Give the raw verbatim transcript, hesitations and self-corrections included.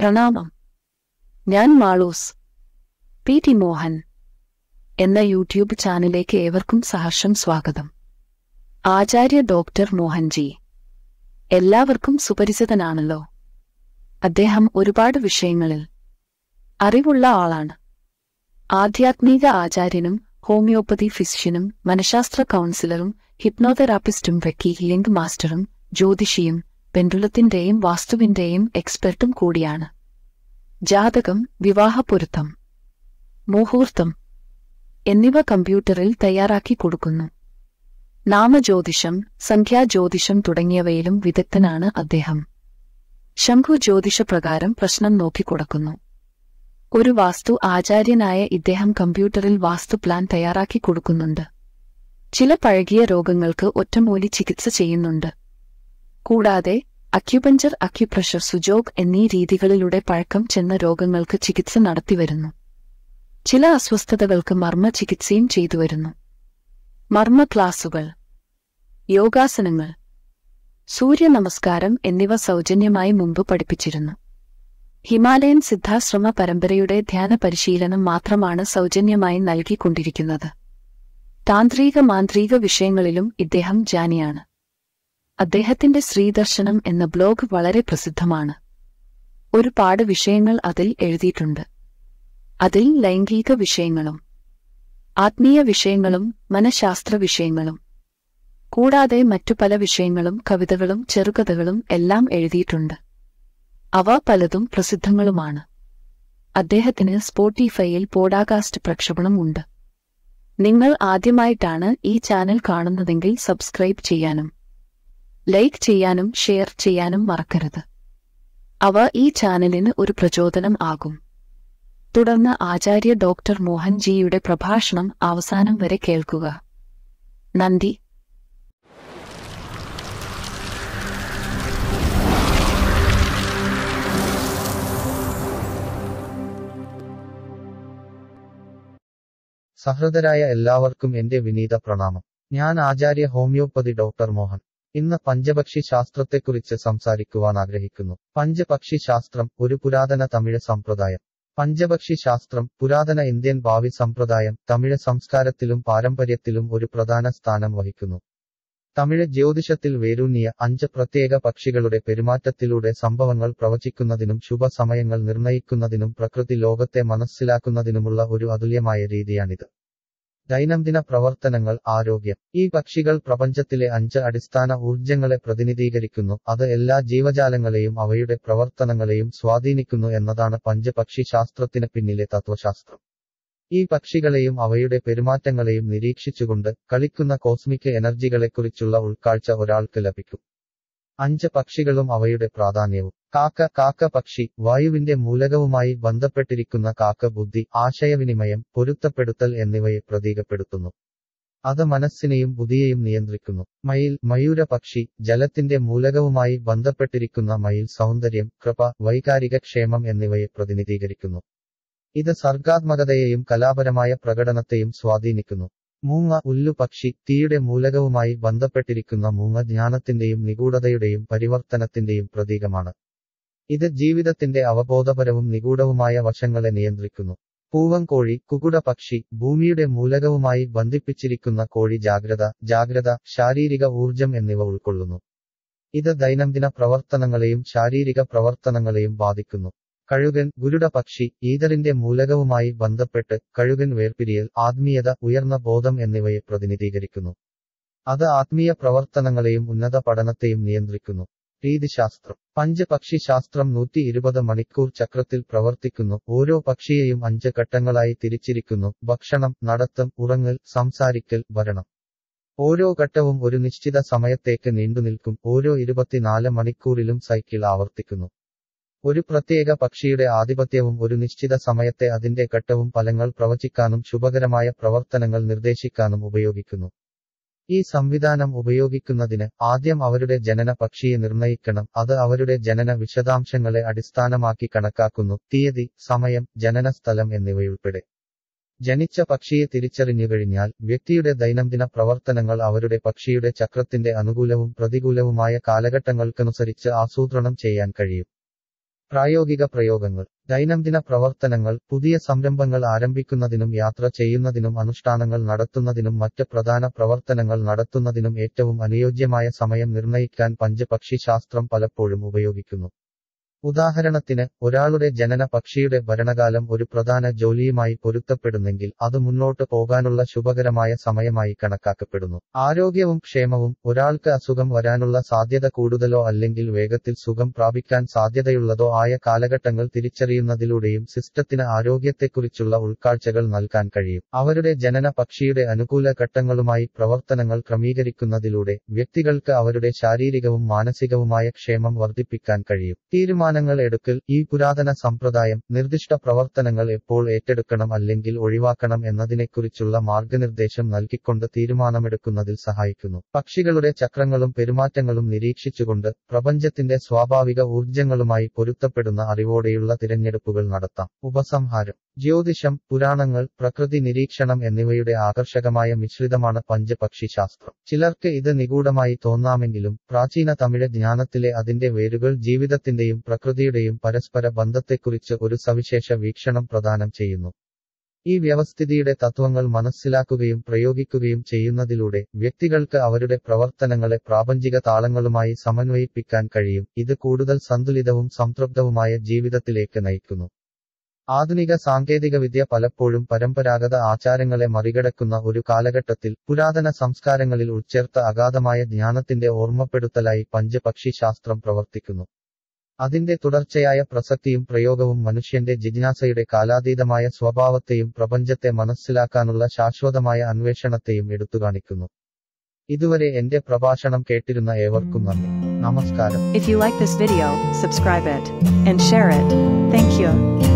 പ്രണാമം. ഞാൻ Malu's P T Mohan എന്ന യൂട്യൂബ് ചാനലിലേക്ക് ഏവർക്കും സഹർഷം സ്വാഗതം. ആചാര്യ ഡോക്ടർ മോഹൻജി എല്ലാവർക്കും സുപരിചിതനാണല്ലോ. അദ്ദേഹം ഒരുപാട് വിഷയങ്ങളിൽ അറിവുള്ള ആളാണ്. ആധ്യാത്മിക ആചാര്യനും ഹോമിയോപ്പതി ഫിസിഷ്യനും മനഃശാസ്ത്ര കൗൺസിലറും ഹിപ്നോതെറാപ്പിസ്റ്റും റെക്കി ഹീലിംഗ് മാസ്റ്ററും ജ്യോതിഷിയും പെൻഡുലത്തിന്റെയും വാസ്തുവിന്റെയും എക്സ്പെർട്ടും കൂടിയാണ്. ജാതകം, വിവാഹപ്പൊരുത്തം, മുഹൂർത്തം എന്നിവ കമ്പ്യൂട്ടറിൽ തയ്യാറാക്കി കൊടുക്കുന്നു. നാമജ്യോതിഷം, സംഖ്യാജ്യോതിഷം തുടങ്ങിയവയിലും വിദഗ്ധനാണ് അദ്ദേഹം. ശംഖു ജ്യോതിഷപ്രകാരം പ്രശ്നം നോക്കിക്കൊടുക്കുന്നു. ഒരു വാസ്തു ആചാര്യനായ ഇദ്ദേഹം കമ്പ്യൂട്ടറിൽ വാസ്തു പ്ലാൻ തയ്യാറാക്കി കൊടുക്കുന്നുണ്ട്. ചില പഴകിയ രോഗങ്ങൾക്ക് ഒറ്റമൂലി ചികിത്സ ചെയ്യുന്നുണ്ട്. കൂടാതെ അക്യുപഞ്ചർ, അക്യുപ്രഷർ, സുജോഗ് എന്നീ രീതികളിലൂടെ പഴക്കം ചെന്ന രോഗങ്ങൾക്ക് ചികിത്സ നടത്തിവരുന്നു. ചില അസ്വസ്ഥതകൾക്ക് മർമ്മ ചികിത്സയും ചെയ്തുവരുന്നു. മർമ്മ ക്ലാസുകൾ, യോഗാസനങ്ങൾ, സൂര്യ നമസ്കാരം എന്നിവ സൗജന്യമായി മുമ്പ് പഠിപ്പിച്ചിരുന്നു. ഹിമാലയൻ സിദ്ധാശ്രമ പരമ്പരയുടെ ധ്യാന പരിശീലനം മാത്രമാണ് സൗജന്യമായി നൽകിക്കൊണ്ടിരിക്കുന്നത്. താന്ത്രിക മാന്ത്രിക വിഷയങ്ങളിലും ഇദ്ദേഹം ജ്ഞാനിയാണ്. അദ്ദേഹത്തിന്റെ ശ്രീദർശനം എന്ന ബ്ലോഗ് വളരെ പ്രസിദ്ധമാണ്. ഒരുപാട് വിഷയങ്ങൾ അതിൽ എഴുതിയിട്ടുണ്ട്. അതിൽ ലൈംഗിക വിഷയങ്ങളും ആത്മീയ വിഷയങ്ങളും മനഃശാസ്ത്ര വിഷയങ്ങളും കൂടാതെ മറ്റു പല വിഷയങ്ങളും കവിതകളും ചെറുകഥകളും എല്ലാം എഴുതിയിട്ടുണ്ട്. അവ പലതും പ്രസിദ്ധങ്ങളുമാണ്. അദ്ദേഹത്തിന് സ്പോട്ടിഫൈയിൽ പോഡ്കാസ്റ്റ് പ്രക്ഷേപണം ഉണ്ട്. നിങ്ങൾ ആദ്യമായിട്ടാണ് ഈ ചാനൽ കാണുന്നതെങ്കിൽ സബ്സ്ക്രൈബ് ചെയ്യാനും ലൈക്ക് ചെയ്യാനും ഷെയർ ചെയ്യാനും മറക്കരുത്. അവ ഈ ചാനലിന് ഒരു പ്രചോദനം ആകും. തുടർന്ന് ആചാര്യ ഡോക്ടർ മോഹൻജിയുടെ പ്രഭാഷണം അവസാനം വരെ കേൾക്കുക. നന്ദി. സഹൃദരായ എല്ലാവർക്കും എന്റെ വിനീത പ്രണാമം. ഞാൻ ആചാര്യ ഹോമിയോപ്പതി ഡോക്ടർ മോഹൻ. ഇന്ന് പഞ്ചപക്ഷി ശാസ്ത്രത്തെക്കുറിച്ച് സംസാരിക്കുവാൻ ആഗ്രഹിക്കുന്നു. പഞ്ചപക്ഷി ശാസ്ത്രം ഒരു പുരാതന തമിഴ് സമ്പ്രദായം. പഞ്ചപക്ഷി ശാസ്ത്രം പുരാതന ഇന്ത്യൻ ഭാവി സമ്പ്രദായം തമിഴ് സംസ്കാരത്തിലും പാരമ്പര്യത്തിലും ഒരു പ്രധാന സ്ഥാനം വഹിക്കുന്നു. തമിഴ് ജ്യോതിഷത്തിൽ വേരൂന്നിയ അഞ്ച് പ്രത്യേക പക്ഷികളുടെ പെരുമാറ്റത്തിലൂടെ സംഭവങ്ങൾ പ്രവചിക്കുന്നതിനും ശുഭസമയങ്ങൾ നിർണയിക്കുന്നതിനും പ്രകൃതി ലോകത്തെ മനസ്സിലാക്കുന്നതിനുമുള്ള ഒരു അതുല്യമായ രീതിയാണിത്. ദൈനംദിന പ്രവർത്തനങ്ങൾ, ആരോഗ്യം. ഈ പക്ഷികൾ പ്രപഞ്ചത്തിലെ അഞ്ച് അടിസ്ഥാന ഊർജ്ജങ്ങളെ പ്രതിനിധീകരിക്കുന്നു. അത് എല്ലാ ജീവജാലങ്ങളെയും അവയുടെ പ്രവർത്തനങ്ങളെയും സ്വാധീനിക്കുന്നു എന്നതാണ് പഞ്ചപക്ഷി ശാസ്ത്രത്തിന് പിന്നിലെ തത്വശാസ്ത്രം. ഈ പക്ഷികളെയും അവയുടെ പെരുമാറ്റങ്ങളെയും നിരീക്ഷിച്ചുകൊണ്ട് കളിക്കുന്ന കോസ്മിക് എനർജികളെക്കുറിച്ചുള്ള ഉൾക്കാഴ്ച ഒരാൾക്ക് ലഭിക്കും. അഞ്ച് പക്ഷികളും അവയുടെ പ്രാധാന്യവും. കാക്ക. കാക്ക പക്ഷി വായുവിന്റെ മൂലകവുമായി ബന്ധപ്പെട്ടിരിക്കുന്ന കാക്ക ബുദ്ധി, ആശയവിനിമയം, പൊരുത്തപ്പെടുത്തൽ എന്നിവയെ പ്രതീകപ്പെടുത്തുന്നു. അത് മനസ്സിനെയും ബുദ്ധിയെയും നിയന്ത്രിക്കുന്നു. മയിൽ. മയൂര പക്ഷി ജലത്തിന്റെ മൂലകവുമായി ബന്ധപ്പെട്ടിരിക്കുന്ന മയിൽ സൗന്ദര്യം, കൃപ, വൈകാരിക ക്ഷേമം എന്നിവയെ പ്രതിനിധീകരിക്കുന്നു. ഇത് സർഗാത്മകതയെയും കലാപരമായ പ്രകടനത്തെയും സ്വാധീനിക്കുന്നു. മൂങ്ങ. ഉല്ലു പക്ഷി തീയുടെ മൂലകവുമായി ബന്ധപ്പെട്ടിരിക്കുന്ന മൂങ്ങ ജ്ഞാനത്തിന്റെയും നിഗൂഢതയുടെയും പരിവർത്തനത്തിന്റെയും പ്രതീകമാണ്. ഇത് ജീവിതത്തിന്റെ അവബോധപരവും നിഗൂഢവുമായ വശങ്ങളെ നിയന്ത്രിക്കുന്നു. പൂവൻകോഴി. കുകുട പക്ഷി ഭൂമിയുടെ മൂലകവുമായി ബന്ധിപ്പിച്ചിരിക്കുന്ന കോഴി ജാഗ്രത, ജാഗ്രത, ശാരീരിക ഊർജം എന്നിവ ഉൾക്കൊള്ളുന്നു. ഇത് ദൈനംദിന പ്രവർത്തനങ്ങളെയും ശാരീരിക പ്രവർത്തനങ്ങളെയും ബാധിക്കുന്നു. കഴുകൻ. ഗുരുഡ പക്ഷി ഈതറിന്റെ മൂലകവുമായി ബന്ധപ്പെട്ട് കഴുകൻ വേർപിരിയൽ, ആത്മീയത, ഉയർന്ന ബോധം എന്നിവയെ പ്രതിനിധീകരിക്കുന്നു. അത് ആത്മീയ പ്രവർത്തനങ്ങളെയും ഉന്നത പഠനത്തെയും നിയന്ത്രിക്കുന്നു. രീതിശാസ്ത്രം. പഞ്ചപക്ഷി ശാസ്ത്രം നൂറ്റി ഇരുപത് മണിക്കൂർ ചക്രത്തിൽ പ്രവർത്തിക്കുന്നു. ഓരോ പക്ഷിയെയും അഞ്ച് ഘട്ടങ്ങളായി തിരിച്ചിരിക്കുന്നു: ഭക്ഷണം, നടത്തം, ഉറങ്ങൽ, സംസാരിക്കൽ, ഭരണം. ഓരോ ഘട്ടവും ഒരു നിശ്ചിത സമയത്തേക്ക് നീണ്ടുനിൽക്കും. ഓരോ ഇരുപത്തിനാല് മണിക്കൂറിലും സൈക്കിൾ ആവർത്തിക്കുന്നു. ഒരു പ്രത്യേക പക്ഷിയുടെ ആധിപത്യവും ഒരു നിശ്ചിത സമയത്തെ അതിന്റെ ഘട്ടവും ഫലങ്ങൾ പ്രവചിക്കാനും ശുഭകരമായ പ്രവർത്തനങ്ങൾ നിർദ്ദേശിക്കാനും ഉപയോഗിക്കുന്നു. ഈ സംവിധാനം ഉപയോഗിക്കുന്നതിന് ആദ്യം അവരുടെ ജനന പക്ഷിയെ നിർണയിക്കണം. അത് അവരുടെ ജനന വിശദാംശങ്ങളെ അടിസ്ഥാനമാക്കി കണക്കാക്കുന്നു: തീയതി, സമയം, ജനനസ്ഥലം എന്നിവയുൾപ്പെടെ. ജനിച്ച പക്ഷിയെ തിരിച്ചറിഞ്ഞുകഴിഞ്ഞാൽ വ്യക്തിയുടെ ദൈനംദിന പ്രവർത്തനങ്ങൾ അവരുടെ പക്ഷിയുടെ ചക്രത്തിന്റെ അനുകൂലവും പ്രതികൂലവുമായ കാലഘട്ടങ്ങൾക്കനുസരിച്ച് ആസൂത്രണം ചെയ്യാൻ കഴിയും. പ്രായോഗിക പ്രയോഗങ്ങൾ. ദൈനംദിന പ്രവർത്തനങ്ങൾ. പുതിയ സംരംഭങ്ങൾ ആരംഭിക്കുന്നതിനും യാത്ര ചെയ്യുന്നതിനും അനുഷ്ഠാനങ്ങൾ നടത്തുന്നതിനും മറ്റ് പ്രധാന പ്രവർത്തനങ്ങൾ നടത്തുന്നതിനും ഏറ്റവും അനുയോജ്യമായ സമയം നിർണ്ണയിക്കാൻ പഞ്ചപക്ഷി ശാസ്ത്രം പലപ്പോഴും ഉപയോഗിക്കുന്നു. ഉദാഹരണത്തിന്, ഒരാളുടെ ജനന പക്ഷിയുടെ ഭരണകാലം ഒരു പ്രധാന ജോലിയുമായി പൊരുത്തപ്പെടുന്നെങ്കിൽ അത് മുന്നോട്ട് പോകാനുള്ള ശുഭകരമായ സമയമായി കണക്കാക്കപ്പെടുന്നു. ആരോഗ്യവും ക്ഷേമവും. ഒരാൾക്ക് അസുഖം വരാനുള്ള സാധ്യത കൂടുതലോ അല്ലെങ്കിൽ വേഗത്തിൽ സുഖം പ്രാപിക്കാൻ സാധ്യതയുള്ളതോ ആയ കാലഘട്ടങ്ങൾ തിരിച്ചറിയുന്നതിലൂടെയും സിസ്റ്റത്തിന് ആരോഗ്യത്തെക്കുറിച്ചുള്ള ഉൾക്കാഴ്ചകൾ നൽകാൻ കഴിയും. അവരുടെ ജനന പക്ഷിയുടെ അനുകൂല ഘട്ടങ്ങളുമായി പ്രവർത്തനങ്ങൾ ക്രമീകരിക്കുന്നതിലൂടെ വ്യക്തികൾക്ക് അവരുടെ ശാരീരികവും മാനസികവുമായ ക്ഷേമം വർദ്ധിപ്പിക്കാൻ കഴിയും. തീരുമാനം തീരുമാനങ്ങൾ എടുക്കൽ. ഈ പുരാതന സമ്പ്രദായം നിർദ്ദിഷ്ട പ്രവർത്തനങ്ങൾ എപ്പോൾ ഏറ്റെടുക്കണം അല്ലെങ്കിൽ ഒഴിവാക്കണം എന്നതിനെക്കുറിച്ചുള്ള മാർഗനിർദ്ദേശം നൽകിക്കൊണ്ട് തീരുമാനമെടുക്കുന്നതിൽ സഹായിക്കുന്നു. പക്ഷികളുടെ ചക്രങ്ങളും പെരുമാറ്റങ്ങളും നിരീക്ഷിച്ചുകൊണ്ട് പ്രപഞ്ചത്തിന്റെ സ്വാഭാവിക ഊർജ്ജങ്ങളുമായി പൊരുത്തപ്പെടുന്ന അറിവോടെയുള്ള തിരഞ്ഞെടുപ്പുകൾ നടത്താം. ഉപസംഹാരം. ജ്യോതിഷം, പുരാണങ്ങൾ, പ്രകൃതി നിരീക്ഷണം എന്നിവയുടെ ആകർഷകമായ മിശ്രിതമാണ് പഞ്ചപക്ഷി ശാസ്ത്രം. ചിലർക്ക് ഇത് നിഗൂഢമായി തോന്നാമെങ്കിലും പ്രാചീന തമിഴ് ജ്ഞാനത്തിലെ അതിന്റെ വേരുകൾ ജീവിതത്തിന്റെയും പ്രകൃതിയുടെയും പരസ്പര ബന്ധത്തെക്കുറിച്ച് ഒരു സവിശേഷ വീക്ഷണം പ്രദാനം ചെയ്യുന്നു. ഈ വ്യവസ്ഥിതിയുടെ തത്വങ്ങൾ മനസ്സിലാക്കുകയും പ്രയോഗിക്കുകയും ചെയ്യുന്നതിലൂടെ വ്യക്തികൾക്ക് അവരുടെ പ്രവർത്തനങ്ങളെ പ്രാപഞ്ചിക താളങ്ങളുമായി സമന്വയിപ്പിക്കാൻ കഴിയും. ഇത് കൂടുതൽ സന്തുലിതവും സംതൃപ്തവുമായ ജീവിതത്തിലേക്ക് നയിക്കുന്നു. ആധുനിക സാങ്കേതികവിദ്യ പലപ്പോഴും പരമ്പരാഗത ആചാരങ്ങളെ മറികടക്കുന്ന ഒരു കാലഘട്ടത്തിൽ പുരാതന സംസ്കാരങ്ങളിൽ ഉൾച്ചേർത്ത അഗാധമായ ജ്ഞാനത്തിന്റെ ഓർമ്മപ്പെടുത്തലായി പഞ്ചപക്ഷി ശാസ്ത്രം പ്രവർത്തിക്കുന്നു. അതിന്റെ തുടർച്ചയായ പ്രസക്തിയും പ്രയോഗവും മനുഷ്യന്റെ ജിജ്ഞാസയുടെ കാലാതീതമായ സ്വഭാവത്തെയും പ്രപഞ്ചത്തെ മനസ്സിലാക്കാനുള്ള ശാശ്വതമായ അന്വേഷണത്തെയും എടുത്തുകാണിക്കുന്നു. ഇതുവരെ എന്റെ പ്രഭാഷണം കേട്ടിരുന്ന ഏവർക്കും നന്ദി. നമസ്കാരം. If you like this video, subscribe it and share it. Thank you.